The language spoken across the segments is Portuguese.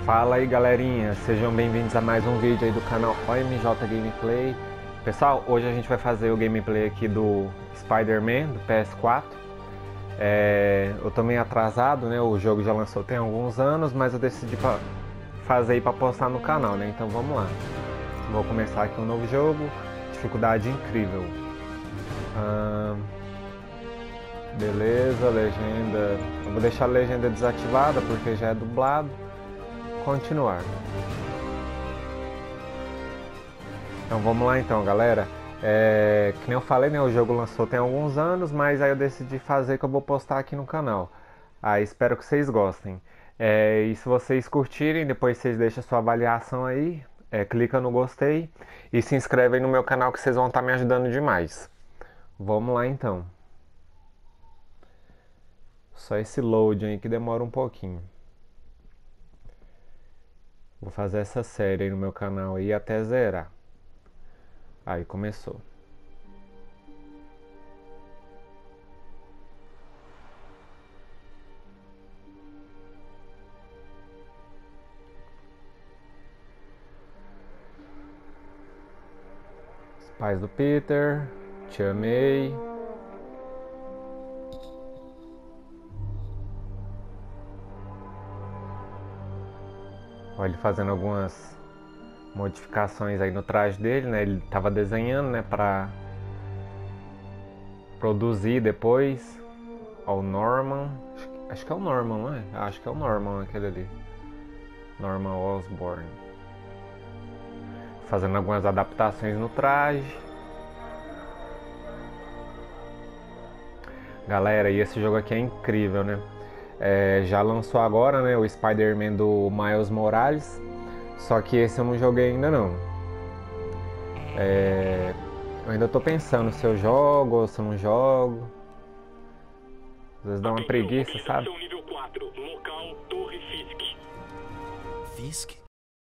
Fala aí galerinha, sejam bem-vindos a mais um vídeo aí do canal OMJ Gameplay. Pessoal, hoje a gente vai fazer o gameplay aqui do Spider-Man, do PS4. Eu tô meio atrasado, né, o jogo já lançou tem alguns anos, mas eu decidi fazer aí pra postar no canal, né, então vamos lá. Vou começar aqui um novo jogo, dificuldade incrível. Beleza, legenda, eu vou deixar a legenda desativada porque já é dublado. Continuar. Então vamos lá então, galera. Que nem eu falei, né, o jogo lançou tem alguns anos, mas aí eu decidi fazer que eu vou postar aqui no canal. Aí espero que vocês gostem. E se vocês curtirem, depois vocês deixam a sua avaliação aí, clica no gostei e se inscreve aí no meu canal que vocês vão estar me ajudando demais. Vamos lá então. Só esse load aí que demora um pouquinho. Vou fazer essa série aí no meu canal aí até zerar. Aí começou. Os pais do Peter, te amei. Olha ele fazendo algumas modificações aí no traje dele, né? Ele tava desenhando, né, para produzir depois. Ó, o Norman, acho que é o Norman, não é? Acho que é o Norman aquele ali. Norman Osborn. Fazendo algumas adaptações no traje. Galera, e esse jogo aqui é incrível, né? Já lançou agora, né, o Spider-Man do Miles Morales. Só que esse eu não joguei ainda não. Eu ainda tô pensando se eu jogo ou se eu não jogo. Às vezes dá uma preguiça, sabe? Nível 4, local Torre Fisk. Fisk?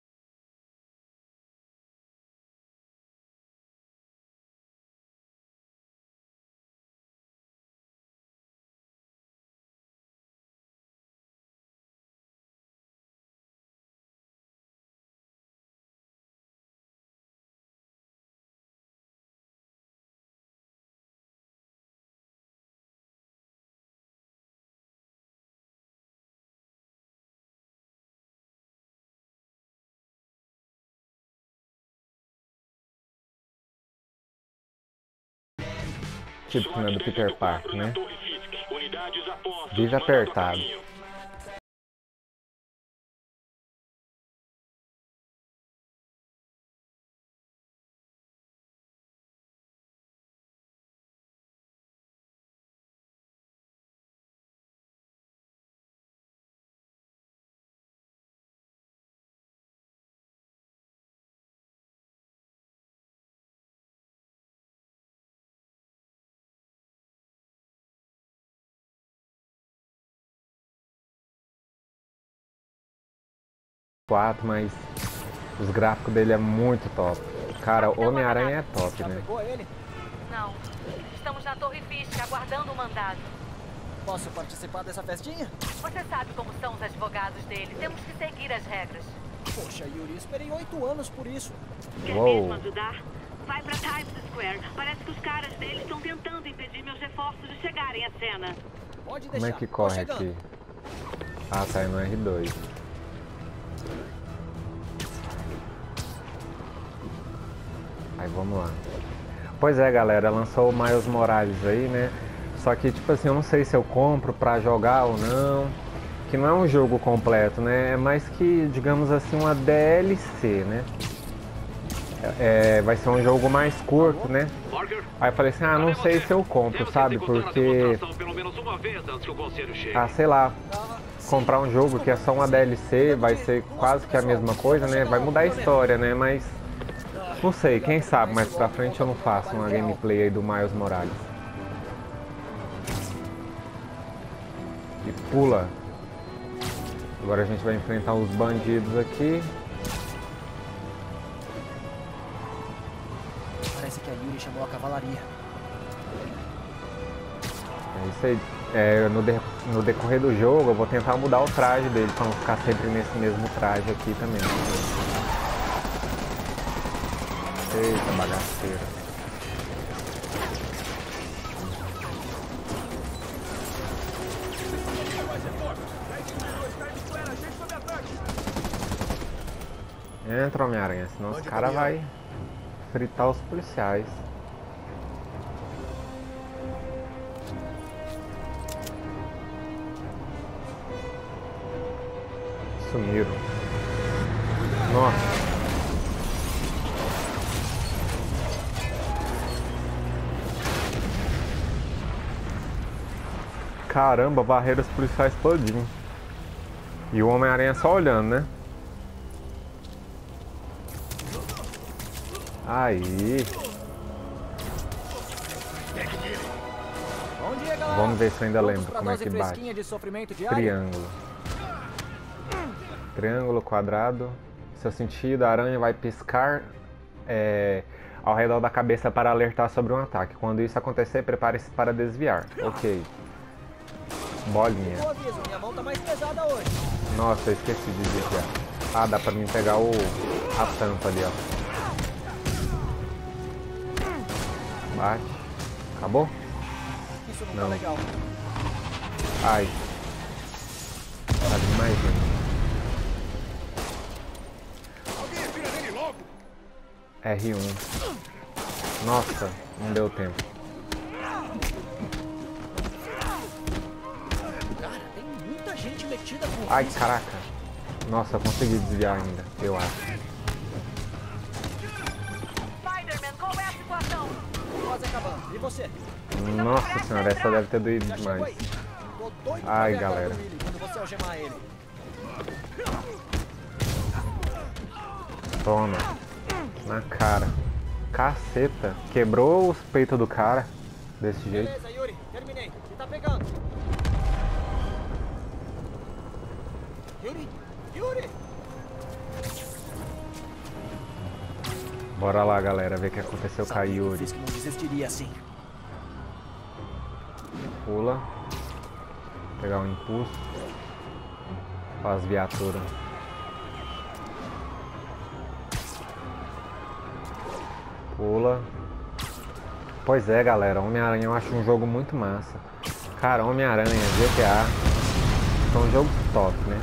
Tipo, né, do Peter Parker, né? Torre Fisk. Unidades a postos. Vive apertado. Quatro, mas os gráficos dele é muito top. Cara, Homem-Aranha é top, Já né? pegou ele? Não. Estamos na Torre Fisk, aguardando o mandado. Posso participar dessa festinha? Você sabe como são os advogados dele. Temos que seguir as regras. Poxa, Yuri, esperei 8 anos por isso. Quer Uou. mesmo ajudar? Vai pra Times Square. Parece que os caras deles estão tentando impedir meus reforços de chegarem à cena. Pode Como deixar. é que Tô corre chegando. aqui? Ah, tá, é no R2. Aí vamos lá. Pois é, galera, lançou o Miles Morales aí, né? Só que, tipo assim, eu não sei se eu compro pra jogar ou não. Que não é um jogo completo, né? É mais que, digamos assim, uma DLC, né? Vai ser um jogo mais curto, né? Aí eu falei assim, não sei se eu compro, sabe? Porque, Pelo menos uma vez antes que o conselho chegue. sei lá, comprar um jogo que é só uma DLC, vai ser quase que a mesma coisa, né? Vai mudar a história, né? Mas, não sei, quem sabe mais pra frente eu não faço uma gameplay aí do Miles Morales. E pula. Agora a gente vai enfrentar os bandidos aqui. Parece que a Yuri chamou a cavalaria. É isso aí. no decorrer do jogo eu vou tentar mudar o traje dele pra não ficar sempre nesse mesmo traje aqui também. Eita, bagaceira. Entra, Homem-Aranha, senão os caras vai fritar os policiais. Sumiram. Nossa. Caramba, barreira os policiais todinho. E o Homem-Aranha só olhando, né? Aí. Bom dia, galera. Vamos ver se eu ainda lembro como é que dose bate. fresquinha de sofrimento diário? Triângulo. Triângulo, quadrado. Seu sentido, a aranha vai piscar ao redor da cabeça para alertar sobre um ataque. Quando isso acontecer, prepare-se para desviar. Ok. Bolinha. Bom aviso, minha mão tá mais pesada hoje. Nossa, eu esqueci de desviar. Ah, dá pra mim pegar a tampa ali, ó. Bate. Acabou? Isso não tá legal. Ai. Tá demais, gente. R1. Nossa, não deu tempo. Cara, tem muita gente metida com Ai, caraca. Nossa, eu consegui desviar ainda, eu acho. Spider-Man, qual é a situação? quase acabando. E você? Nossa senhora, essa deve ter doído Já chegou demais. aí? Tô doido pra Ai, ver a cara galera. do Willy quando você algemar ele. Toma. Na cara. Caceta. Quebrou os peitos do cara. Desse jeito. Beleza, Yuri. Terminei. E tá pegando. Yuri! Yuri! Bora lá, galera, ver o que aconteceu com a Yuri. Fiz que não desistiria assim. Pula. Pegar um impulso. Faz viatura. Pula. Pois é, galera, Homem-Aranha eu acho um jogo muito massa. Cara, Homem-Aranha, GTA, são jogos top, né?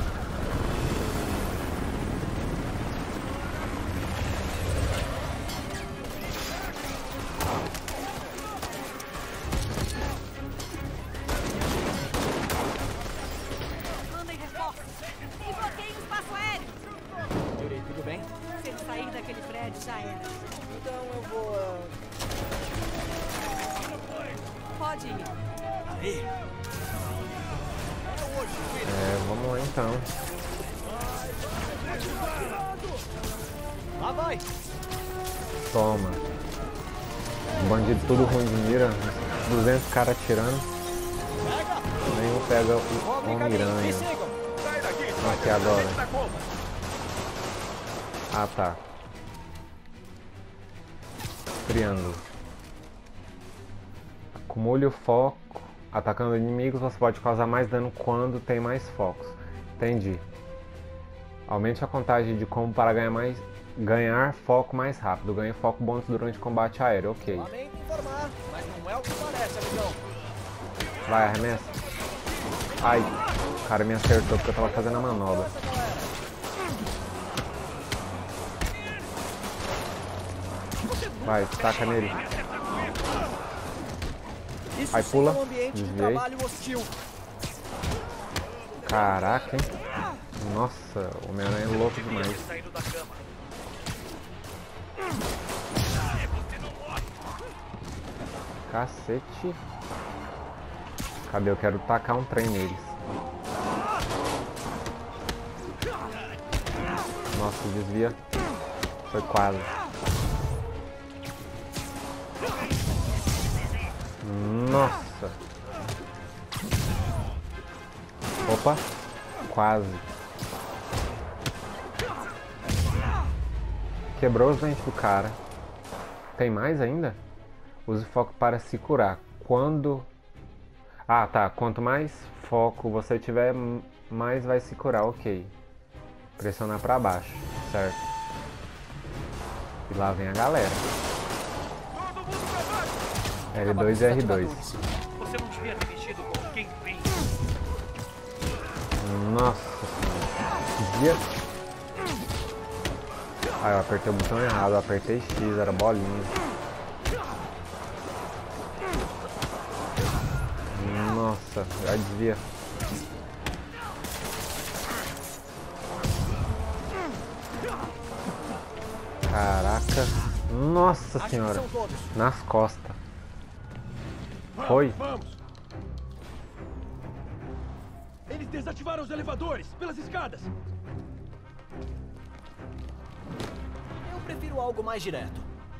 Mandem reforços e bloqueiem o espaço aéreo. Yuri, tudo bem? Se ele sair daquele prédio, já era. Então eu vou... Pode ir. Aí. Vamos lá então. Lá vai! Toma. Bandido tudo ruim de mira. 200 caras atirando. Pega! Nenhum pega o Vamos, caminho. Me Homem-Aranha. sigam! Aqui agora. Ah, tá. Triângulo. Acumule o foco. Atacando inimigos, você pode causar mais dano quando tem mais focos. Entendi. Aumente a contagem de combo para ganhar foco mais rápido. Ganhe foco bônus durante o combate aéreo. Ok. Lamento informar, mas não é o que parece, amigão. Vai, arremessa. Ai, o cara me acertou porque eu tava fazendo a manobra. Essa galera. Vai, taca nele. Isso Vai, sim pula. é um ambiente de Desviei. trabalho hostil. Caraca, hein? Nossa, o Homem-Aranha é louco demais. Cacete. Cadê? Eu quero tacar um trem neles. Nossa, desvia. Foi quase. Nossa. Opa. Quase. Quebrou os dentes do cara. Tem mais ainda? Use foco para se curar. Quando... Ah, tá. Quanto mais foco você tiver, mais vai se curar, ok. Pressionar pra baixo, certo. E lá vem a galera. L2 e R2. Você não devia ter mexido com quem vem. Nossa senhora. Dia. Ah, eu apertei o botão errado, eu apertei X, era bolinha. Nossa, já desvia. Caraca. Nossa senhora. Nas costas. Foi? Vamos! Eles desativaram os elevadores pelas escadas. Eu prefiro algo mais direto.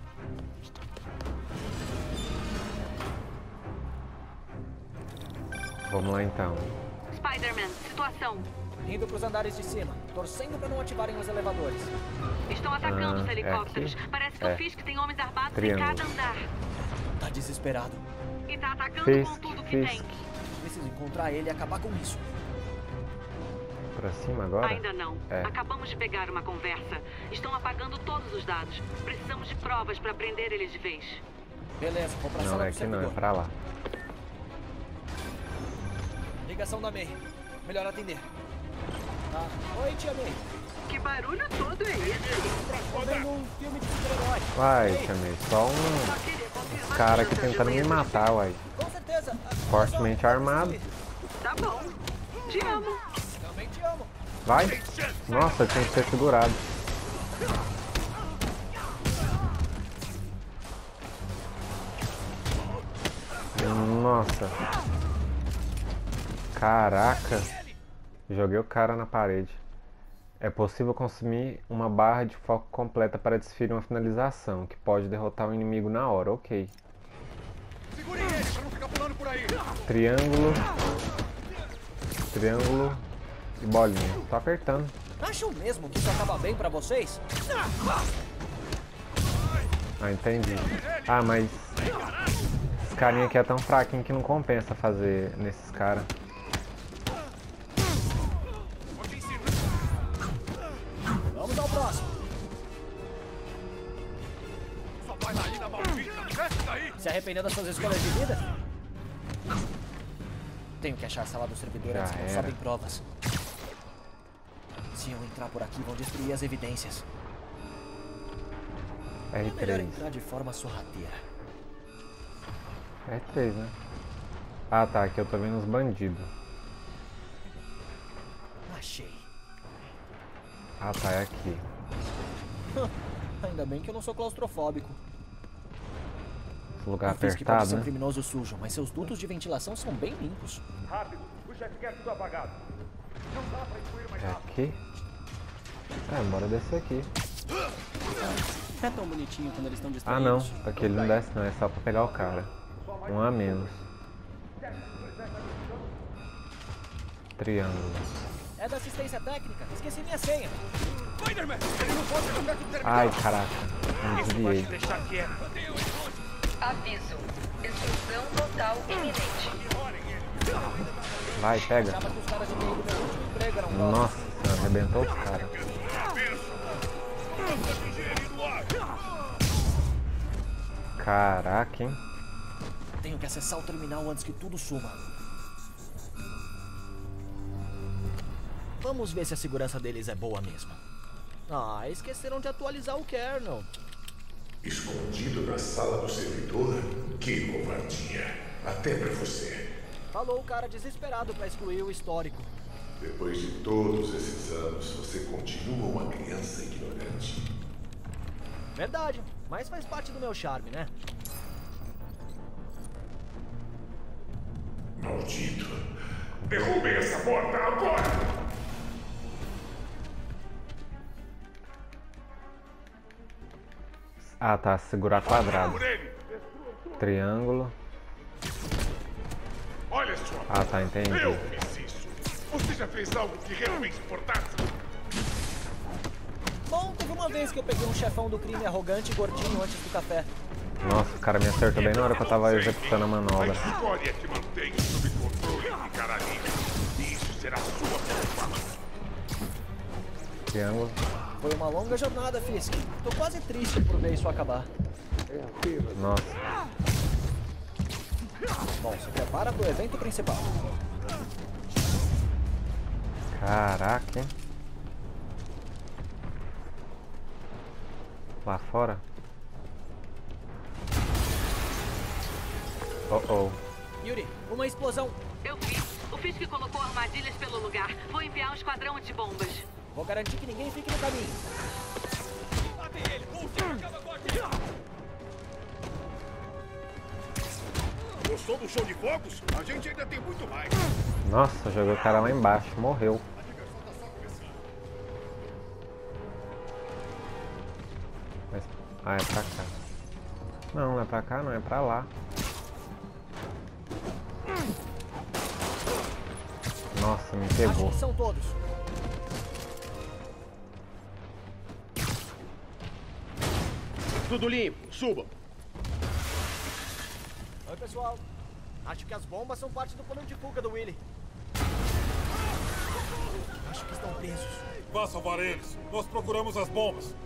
Vamos lá então. Spider-Man, situação. Indo pros andares de cima, torcendo pra não ativarem os elevadores. Estão atacando os helicópteros. aqui? Parece que o Fisk tem homens armados Triângulo. em cada andar. Tá desesperado. E tá atacando Fisk, com tudo que Fisk. tem. Preciso encontrar ele e acabar com isso. Pra cima agora? Ainda não. É. Acabamos de pegar uma conversa. Estão apagando todos os dados. Precisamos de provas pra prender eles de vez. Beleza, vou pra Não, sala é do aqui não, é servidor. pra lá. Ligação da May. Melhor atender. Ah, oi, tia May. Que barulho todo é esse? Tô vendo um filme de super-herói. Vai, Ei, chamei. Só Só queria confirmar uns caras que aqui tentando me matar, uai. com certeza. Fortemente armado. Tá bom. Te amo. Também te amo. Vai. Nossa, tinha que ser segurado. Nossa. Caraca. Joguei o cara na parede. É possível consumir uma barra de foco completa para desferir uma finalização, que pode derrotar o inimigo na hora. Ok. Segurem ele pra não ficar pulando por aí. Triângulo. Triângulo e bolinha. Tô apertando. Acham mesmo que isso acaba bem pra vocês? Ah, entendi. Ah, mas esse carinha aqui é tão fraquinho que não compensa fazer nesses caras. Vamos ao próximo. Só vai daí na maldita. Desce daí. Se arrependeu das suas escolhas de vida? Tenho que achar a sala do servidor Já antes que não era. sobem provas. Se eu entrar por aqui, vão destruir as evidências. Melhor R3. entrar de forma sorrateira. R3, né? Ah, tá. Aqui eu tô vendo os bandidos. Achei. Ah, tá. É aqui. Ainda bem que eu não sou claustrofóbico. Esse lugar Eu fiz que pode apertado, ser um né? criminoso sujo, mas seus dutos de ventilação são bem limpos. Rápido. O chefe quer tudo apagado. Não dá pra incluir mais É rápido. aqui? É, bora descer aqui. É tão bonitinho quando eles estão Ah, não. distraídos. Aqui ele não desce, não. É só pra pegar o cara. Um a menos. Triângulo. É da assistência técnica. Esqueci minha senha. Spider-Man, ele não pode jogar com o terminal. Ai, caraca. Me Isso vai te desviei. deixar quieto. Aviso. Explosão total iminente. Vai, pega. Achava que os caras de TI do meu último emprego eram bosta. Nossa senhora, arrebentou os caras. Caraca, hein? Tenho que acessar o terminal antes que tudo suma. Vamos ver se a segurança deles é boa mesmo. Ah, esqueceram de atualizar o kernel. Escondido na sala do servidor? Que covardia. Até pra você. Falou o cara desesperado pra excluir o histórico. Depois de todos esses anos, você continua uma criança ignorante. Verdade, mas faz parte do meu charme, né? Maldito. Derrubem essa porta agora! Ah, tá. Segurar quadrado. Por ele. Triângulo. Olha só. Ah, tá. Entendi. Eu fiz isso. Você já fez algo que realmente importasse? Bom, teve uma vez que eu peguei um chefão do crime arrogante e gordinho antes do café. Nossa, o cara me acertou bem na hora que eu tava executando a manobra. A história te mantém sob controle de Caralhinho. E isso será sua preocupação. Triângulo. Foi uma longa jornada, Fisk. Tô quase triste por ver isso acabar. Nossa. Bom, se prepara pro evento principal. Caraca, hein? Lá fora? Oh. Yuri, uma explosão. Eu vi. O Fisk colocou armadilhas pelo lugar. Vou enviar um esquadrão de bombas. Vou garantir que ninguém fique no caminho. Gostou do show de fogos? A gente ainda tem muito mais. Nossa, joguei o cara lá embaixo, morreu. Mas... Ah, é pra cá. Não, não é pra cá, não, é pra lá. Nossa, me Acho pegou. que são todos. Tudo limpo. Subam. Oi, pessoal. Acho que as bombas são parte do plano de fuga do Willy. Acho que estão presos. Vá salvar eles. Nós procuramos as bombas.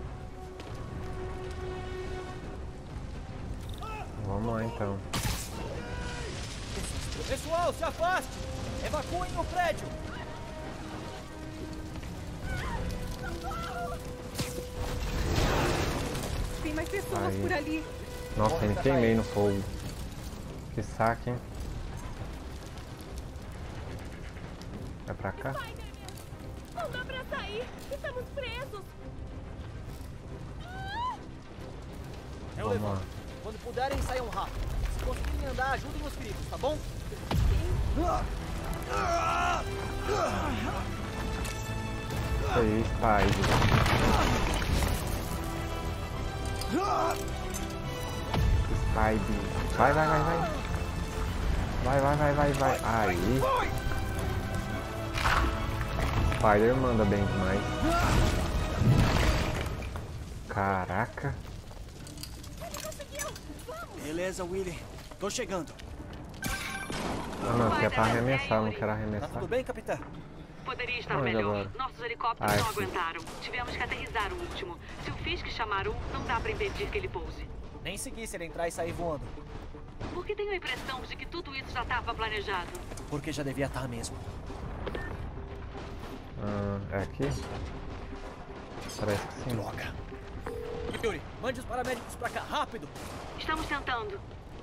Vamos lá então. Pessoal, se afaste! Evacuem o prédio! Tem mais pessoas Aí. por ali. Nossa, me queimei no fogo. Que saco, hein? É pra cá? Não dá pra sair. Estamos presos. Eu Vamos levanto. lá. Quando puderem, saiam rápido. Se conseguirem andar, ajudem os feridos, tá bom? Isso aí, Spidey. Spidey. Vai. Vai. Aí. Spider manda bem demais. Caraca. Beleza, Willy. Tô chegando. Ah, não, aqui é pra arremessar, eu não quero Tá arremessar. tudo bem, capitã? Poderia estar Onde melhor. agora? Nossos helicópteros não sim. aguentaram. Tivemos que aterrissar o último. Se o Fisk chamar um, não dá pra impedir que ele pouse. Nem segui se ele entrar e sair voando. Porque tenho a impressão de que tudo isso já estava planejado. Porque já devia estar mesmo. É aqui? Parece que sim. Droga. Yuri, mande os paramédicos pra cá, rápido! Estamos tentando.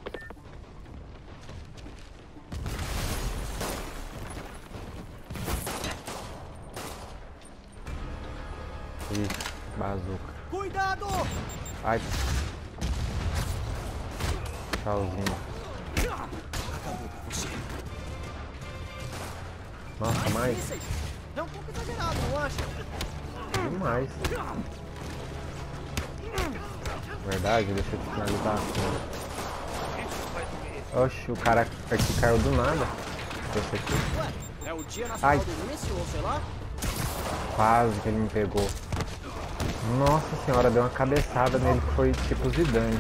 Ih, bazuca. Cuidado! Ai. Tchauzinho. Acabou pra você. Nossa, mais? Mísseis. É um pouco exagerado, não acha? Demais. Verdade, deixa eu finalizar assim. Oxi, o cara aqui caiu do nada. Esse aqui. Ué, é o dia nacional Ai. do míssil, ou sei lá? Quase que ele me pegou. Nossa senhora, deu uma cabeçada nele que foi tipo Zidane.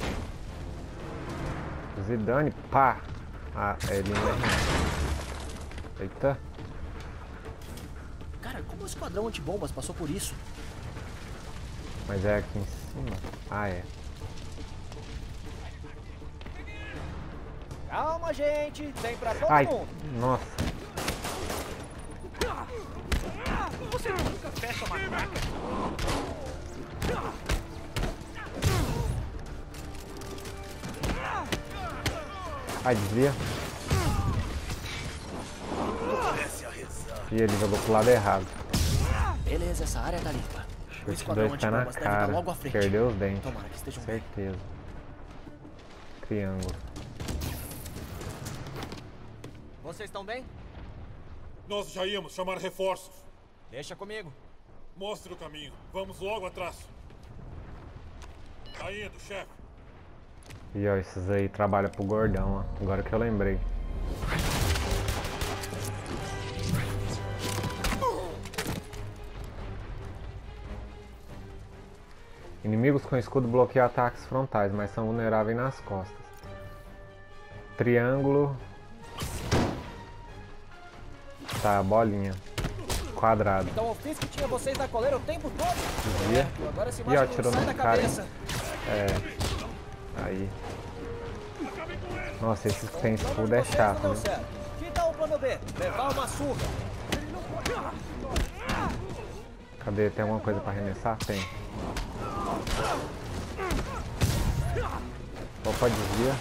Zidane, pá! Ah, ele não é. Eita. Cara, como o esquadrão antibombas passou por isso? Mas é aqui em cima? Ah, é. Calma, gente. Tem pra todo Ai, mundo. nossa. Você nunca fecha uma craca. Ai, desvia. E ele jogou pro lado errado. Beleza, essa área tá limpa. O Chute esquadrão 2 tá na antibombas deve estar cara. logo à frente. Perdeu os dentes. Tomara que estejam bem. Certeza. Triângulo. Vocês estão bem? Nós já íamos chamar reforços. Deixa comigo. Mostre o caminho. Vamos logo atrás. Tá indo, chefe. E ó, esses aí trabalham pro gordão, ó. Agora que eu lembrei. Inimigos com escudo bloqueiam ataques frontais, mas são vulneráveis nas costas. Triângulo. Tá, bolinha. Quadrado. Então o Fisk tinha vocês na coleira o tempo todo? Desvia. Agora essa Ih, imagem ó, não tirou sai no da cara. cabeça. É. Aí. Nossa, esse que tem O plano escudo de é vocês chato, não deu né? certo. Que tal o plano B? Levar uma surra. Cadê? Tem alguma coisa pra arremessar? Tem. Opa, desvia.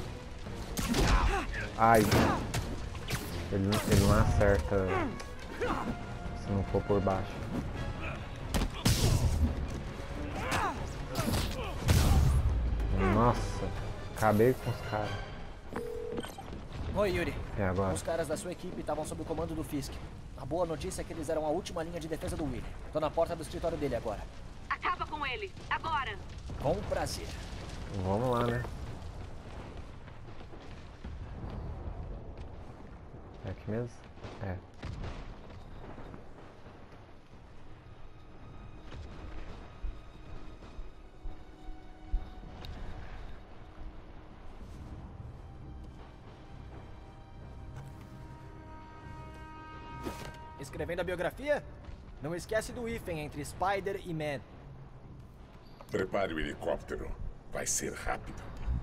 Ai. Ele não acerta se não for por baixo. Nossa, acabei com os caras. Oi, Yuri. E agora? Os caras da sua equipe estavam sob o comando do Fisk. A boa notícia é que eles eram a última linha de defesa do Willy. Tô na porta do escritório dele agora. Acaba com ele, agora! Com prazer. Vamos lá, né? É aqui mesmo? É. Escrevendo a biografia? Não esquece do hífen entre Spider e Man. Prepare o helicóptero. Vai ser rápido.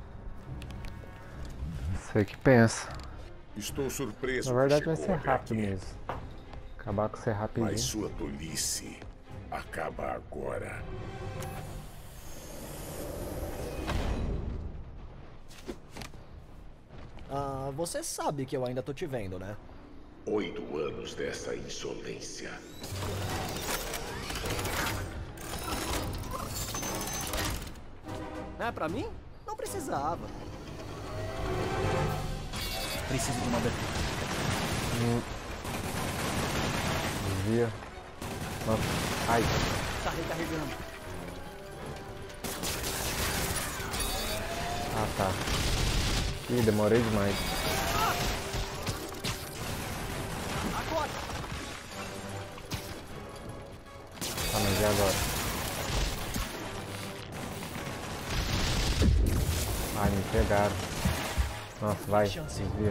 Sei que pensa. Estou surpreso. Na verdade que vai chegou ser até rápido aqui. mesmo. Acabar com ser rapidinho. Mas sua tolice acaba agora. Ah, você sabe que eu ainda tô te vendo, né? 8 anos dessa insolência. É, pra mim? Não precisava. Preciso de uma abertura. Desvia. Nossa. Ai. Tá recarregando. Ah, tá. Ih, demorei demais. Agora! Tá, mas e agora? Ai, me pegaram. Nossa, vai. Desvia.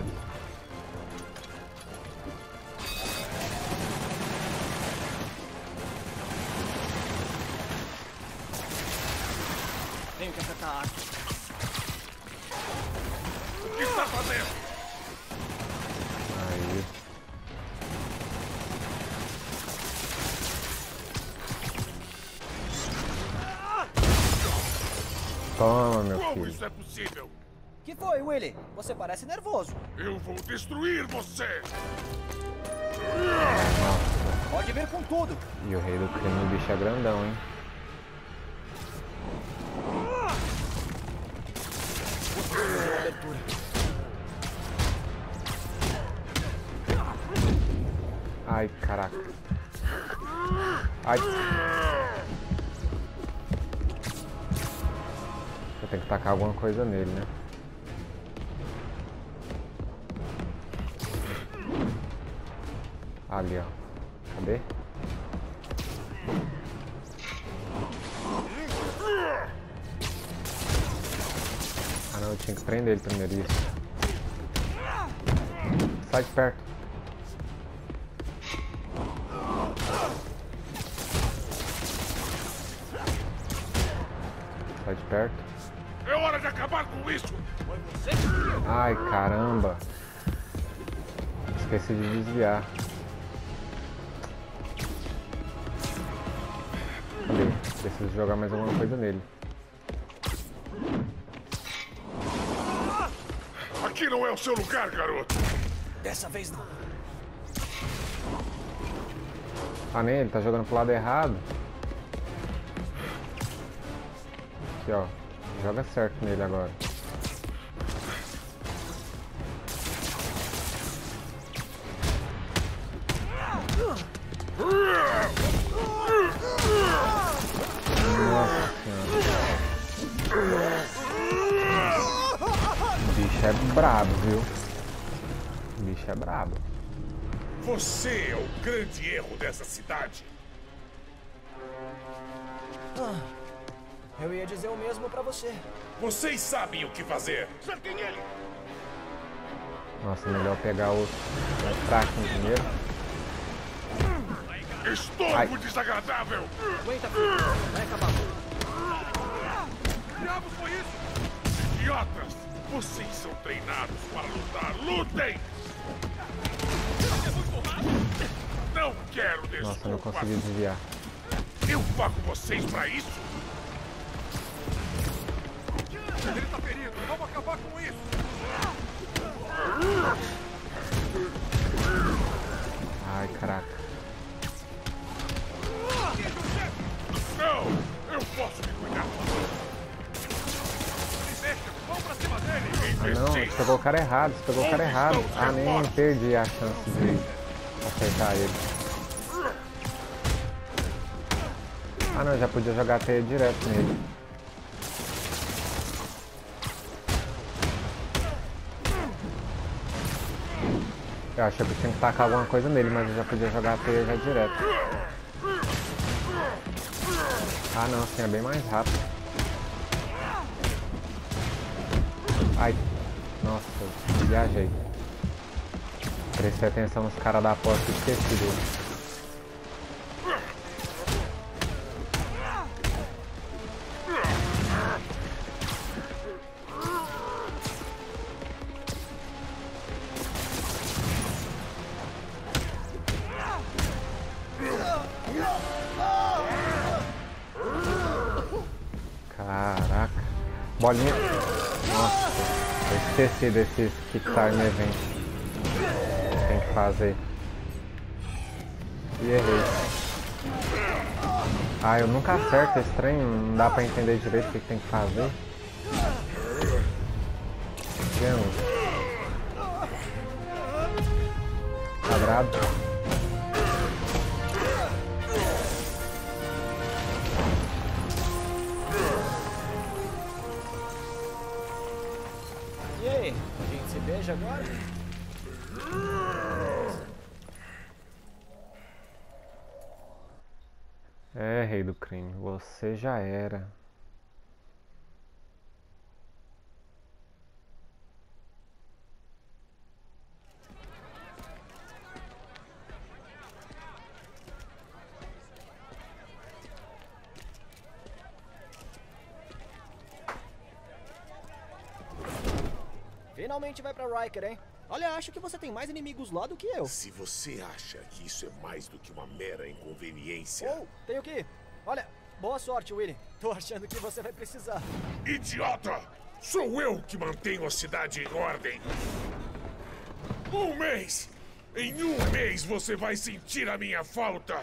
Tenho que acertar a arma. O que está fazendo? Aí. Toma, meu Como filho. isso é possível? Que foi, Willy? Você parece nervoso. Eu vou destruir você! Pode vir com tudo. E o rei do crime, o bicho é grandão, hein? Abertura. Ai, caraca. Ai. Eu tenho que tacar alguma coisa nele, né? Ali, ó. Cadê? Ah, não, eu tinha que prender ele primeiro, isso. Sai de perto. Sai de perto. É hora de acabar com isso! Ai, caramba. Esqueci de desviar. Cadê? Preciso jogar mais alguma coisa nele. Aqui não é o seu lugar, garoto! Dessa vez não. Ah, nem ele tá jogando pro lado errado. Aqui, ó. Joga certo nele agora. Nossa senhora. O bicho é brabo, viu? O bicho é brabo. Você é o grande erro dessa cidade! Eu ia dizer o mesmo pra você. Vocês sabem o que fazer. Cerquem ele! Nossa, melhor pegar o mais fraquinho primeiro. Estorvo desagradável! Aguenta, filho. Vai acabar. Que diabos foi isso? Idiotas! Vocês são treinados para lutar. Lutem! Não quero desculpas. Nossa, eu não consegui desviar. Eu pago vocês pra isso? Ele tá ferido! Vamos acabar com isso! Ai, caraca. Não! Eu posso me cuidar. Vamos pra cima dele! Ah não, você pegou o cara errado, você pegou o cara errado. Ah, nem perdi a chance de acertar ele. Ah não, já podia jogar a teia direto nele. Eu achei que eu tinha que tacar alguma coisa nele, mas eu já podia jogar a teia já direto. Ah não, assim é bem mais rápido. Ai, nossa, eu viajei. Prestei atenção nos caras da porta e esqueci dele. Caraca. Bolinha. Nossa, eu esqueci desses Kick Time Event. Tem que fazer. E errei. Ah, eu nunca acerto esse trem, não dá pra entender direito o que tem que fazer. Vendo? Quadrado. E aí, a gente se beija agora? É, rei do crime, você já era. Finalmente vai pra Riker, hein? Olha, acho que você tem mais inimigos lá do que eu. Se você acha que isso é mais do que uma mera inconveniência... Oh, tenho que ir. Olha, boa sorte, Willy. Tô achando que você vai precisar. Idiota! Sou eu que mantenho a cidade em ordem. Um mês! Em um mês você vai sentir a minha falta!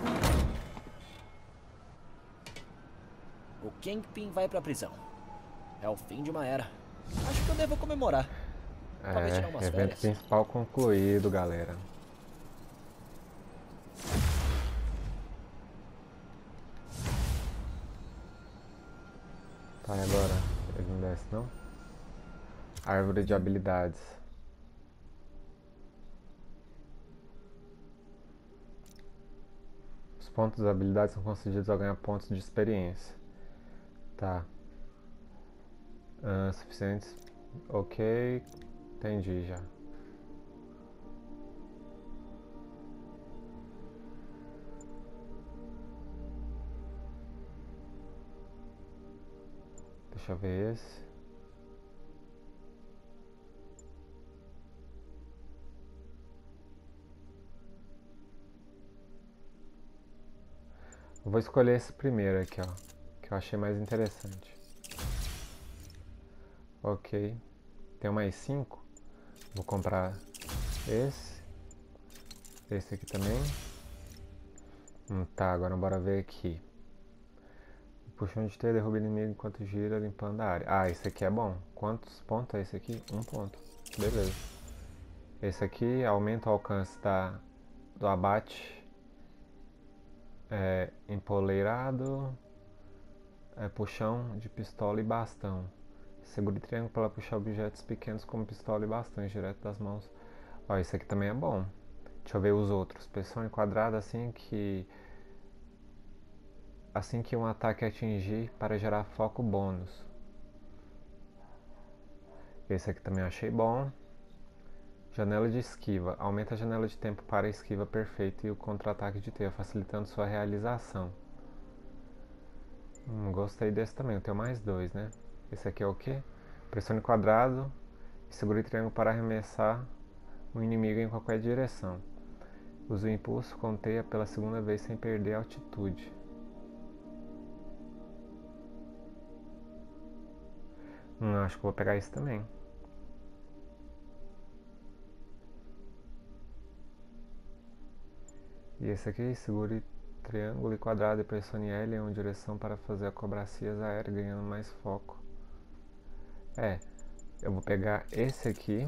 O Kingpin vai pra prisão. É o fim de uma era. Acho que eu devo comemorar. Talvez tirar umas Evento férias. principal concluído, galera. Tá, e agora? Ele não desce, não? Árvore de habilidades. Os pontos das habilidades são concedidos ao ganhar pontos de experiência. Tá. Suficientes. Ok. Entendi já. Deixa eu ver esse. Eu vou escolher esse primeiro aqui, ó, que eu achei mais interessante. Ok. Tem mais 5. Vou comprar esse. Esse aqui também. Tá, agora bora ver aqui. Puxão de teia, derruba inimigo enquanto gira, limpando a área. Ah, esse aqui é bom. Quantos pontos é esse aqui? 1 ponto. Beleza. Esse aqui aumenta o alcance do abate. Empoleirado. Puxão de pistola e bastão. Segure triângulo para puxar objetos pequenos como pistola e bastão direto das mãos. Ó, esse aqui também é bom. Deixa eu ver os outros. Pressão em quadrado assim que assim que um ataque atingir para gerar foco bônus. Esse aqui também eu achei bom. Janela de esquiva. Aumenta a janela de tempo para a esquiva perfeita e o contra-ataque de teia, facilitando sua realização. Gostei desse também. Eu tenho mais 2, né? Esse aqui é o quê? Pressione quadrado e segure triângulo para arremessar o inimigo em qualquer direção. Use o impulso com teia pela segunda vez sem perder a altitude. Acho que vou pegar esse também. E esse aqui, segure triângulo e quadrado e pressione L em uma direção para fazer acrobacias aéreas, ganhando mais foco. Eu vou pegar esse aqui.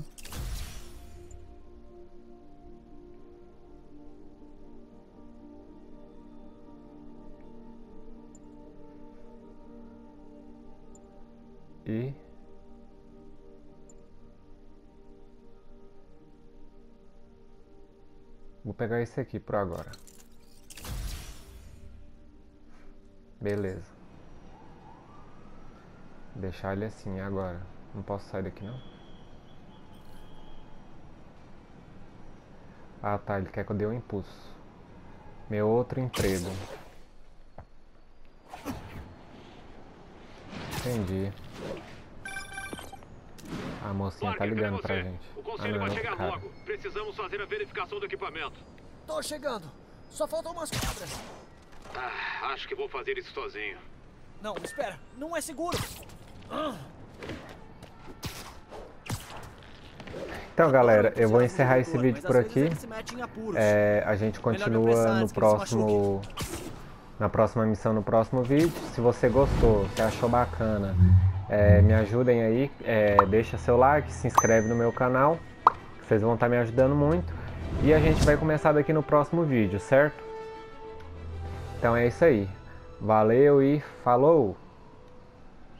E vou pegar esse aqui por agora. Beleza. Deixar ele assim agora. Não posso sair daqui não? Ah tá, ele quer que eu dê um impulso. Meu outro emprego. Entendi. A mocinha tá ligando pra gente. O conselho vai chegar logo. Precisamos fazer a verificação do equipamento. Tô chegando. Só faltam umas quadras. Acho que vou fazer isso sozinho. Não, espera. Não é seguro. Então galera, eu vou encerrar esse vídeo por aqui. A gente continua no próximo... Na próxima missão, no próximo vídeo. Se você gostou, se achou bacana, me ajudem aí, deixa seu like, se inscreve no meu canal, que vocês vão estar me ajudando muito. E a gente vai começar daqui no próximo vídeo, certo? Então é isso aí. Valeu e falou!